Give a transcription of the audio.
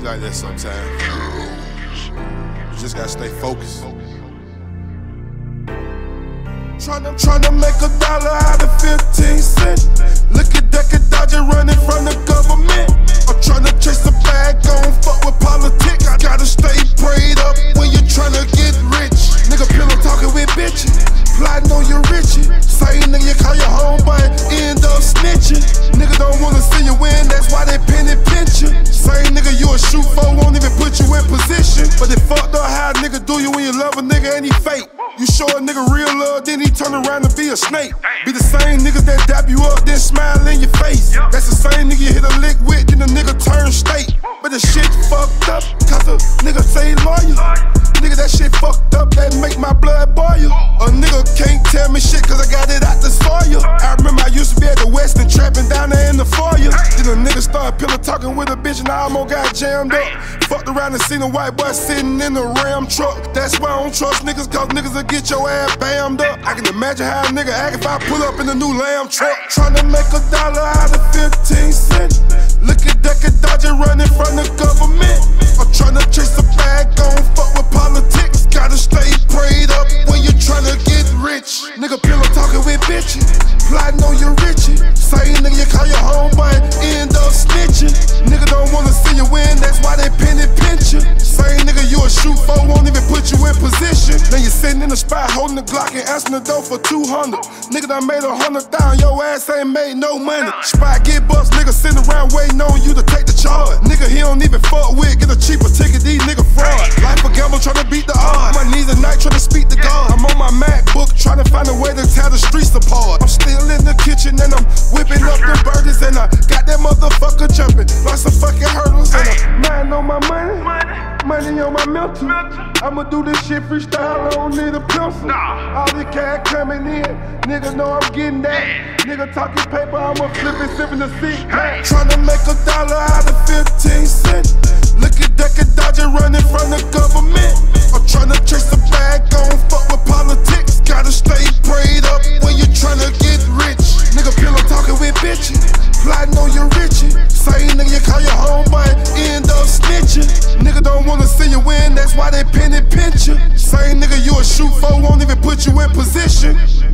be like that sometimes. You just gotta stay focused. Tryna make $1 out of 15 cents. Look at Decker Dodger running from the government. I'm tryna chase a bag, gon' fuck with politics. I gotta stay prayed up when you're tryna get rich. Nigga pillow talking with bitches, plotting on your Richie. Same nigga you call your homeboy, end up snitching. Nigga don't wanna see you win, that's why they pin and pinch you. Same nigga you a shoot for, won't even put you in position. But they fucked up how a nigga do you when you love a nigga and he fake. You show a nigga real love, then he turn around to be a snake. Be the same niggas that dap you up, then smile in your face. That's the same nigga you hit a lick with, then the nigga turn state. But the shit fucked up, cause the nigga say lawyer. Nigga, that shit fucked up, that make my blood boil. A nigga can't tell me shit cause I got it out the soil. I remember I used to be at the West and trapping down there in the foyer. Then a nigga started pillow talking with a bitch and I almost got jammed up. Fucked around and seen a white boy sitting in the Ram truck. That's why I don't trust niggas, cause niggas will get your ass bammed up. I can imagine how a nigga act if I pull up in the new Lamb truck. Tryna make $1 out of 15 cents. Look at Decker Dodger running from the government. I'm tryna chase a bag, gon' fuck with politics. Gotta stay prayed up when you're tryna get rich. Nigga pillow talking with bitches, plotting on your Richie. Same nigga you call your homeboy, end up snitching. Nigga don't wanna see you win, that's why they pin and pinch you. Same nigga you a shoot for, won't even put you in position. Then you sitting in the spot holding the Glock and answering the door for 200. Nigga done made 100,000, your ass ain't made no money. Spot get bust, nigga sitting around waiting on you to take the charge. Nigga he don't even fuck with, get a cheaper ticket, these nigga fraud. Life a gamble tryna beat the odds. My knees at night tryna speak to God. I'm on my MacBook tryna find a way to tear the streets apart. I'm still in the kitchen and I'm whipping up the burgers and I got that motherfucker jumping like some fucking hurdles. And I'm mind on my money on my mental. I'ma do this shit freestyle, I don't need a pencil. All the cash coming in, nigga know I'm getting that. Nigga talking paper, I'ma flip it, sipping the seat. Tryna make $1 out of 15 cents. Look at Decker Dodger running from the government. I'm tryna chase a bag, gon' fuck with politics. Gotta stay prayed up when you're tryna get rich. Nigga pillow talking with bitches, plotting on your Richie. Same nigga you call your homeboy, end up snitching. Nigga don't wanna see you win, that's why they pin and pinch you. Same nigga you a shoot for, won't even put you in position.